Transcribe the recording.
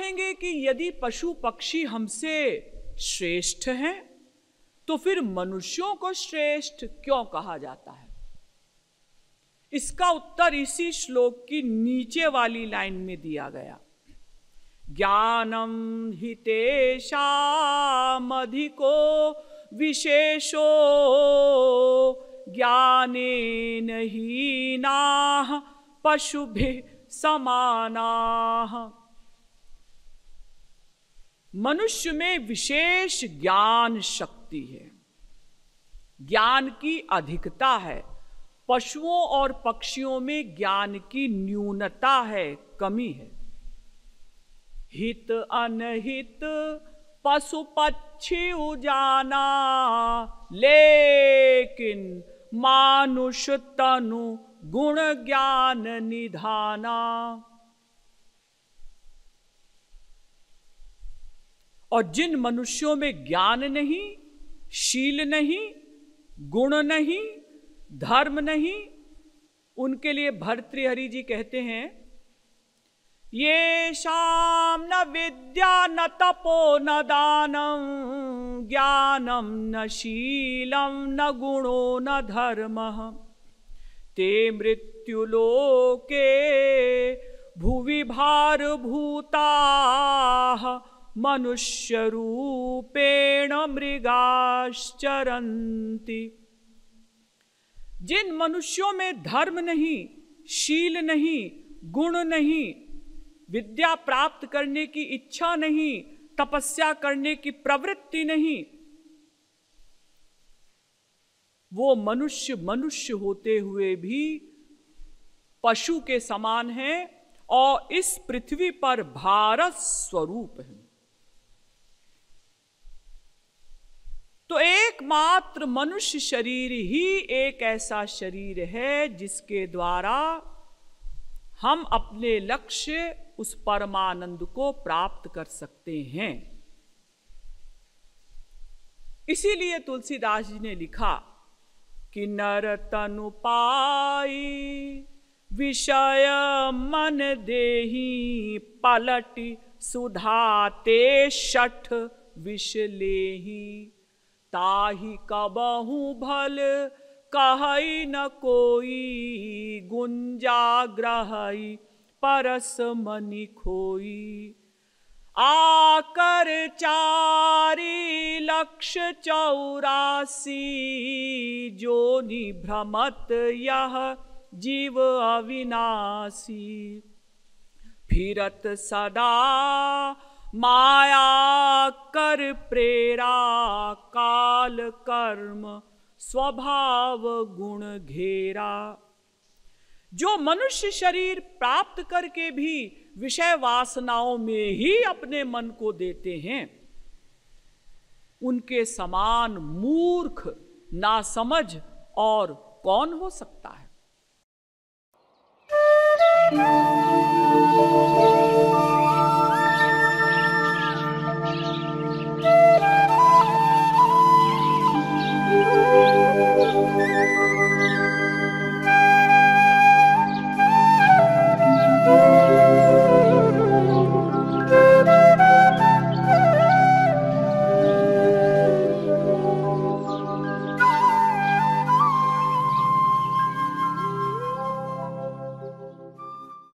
कहेंगे कि यदि पशु पक्षी हमसे श्रेष्ठ हैं तो फिर मनुष्यों को श्रेष्ठ क्यों कहा जाता है? इसका उत्तर इसी श्लोक की नीचे वाली लाइन में दिया गया। ज्ञानम हि तेषामधिको विशेषो ज्ञानेन हीनाः पशुभिः समानाः। मनुष्य में विशेष ज्ञान शक्ति है, ज्ञान की अधिकता है। पशुओं और पक्षियों में ज्ञान की न्यूनता है, कमी है। हित अनहित पशु पक्षी उजाना, लेकिन मानुष तनु गुण ज्ञान निधाना। और जिन मनुष्यों में ज्ञान नहीं, शील नहीं, गुण नहीं, धर्म नहीं, उनके लिए भर्तृहरि जी कहते हैं, ये शाम न विद्या न तपो न दानम ज्ञानम न शीलम न गुणो न धर्मः ते मृत्युलोके भुवि भारभूताः मनुष्य रूपेण मृगाश्चरन्ति। जिन मनुष्यों में धर्म नहीं, शील नहीं, गुण नहीं, विद्या प्राप्त करने की इच्छा नहीं, तपस्या करने की प्रवृत्ति नहीं, वो मनुष्य मनुष्य होते हुए भी पशु के समान है और इस पृथ्वी पर भारत स्वरूप है। तो एकमात्र मनुष्य शरीर ही एक ऐसा शरीर है जिसके द्वारा हम अपने लक्ष्य उस परमानंद को प्राप्त कर सकते हैं। इसीलिए तुलसीदास जी ने लिखा कि नर तनु पाई विषय मन देही पलटि सुधाते शठ विष लेही ताहि कबहु भल कहई न कोई गुंजाग्रहई परस मनि खोई आकर 4,84,000 जोनि भ्रमत यह जीव अविनाशी फिरत सदा माया कर प्रेरा काल कर्म स्वभाव गुण घेरा। जो मनुष्य शरीर प्राप्त करके भी विषय वासनाओं में ही अपने मन को देते हैं, उनके समान मूर्ख, नासमझ और कौन हो सकता है?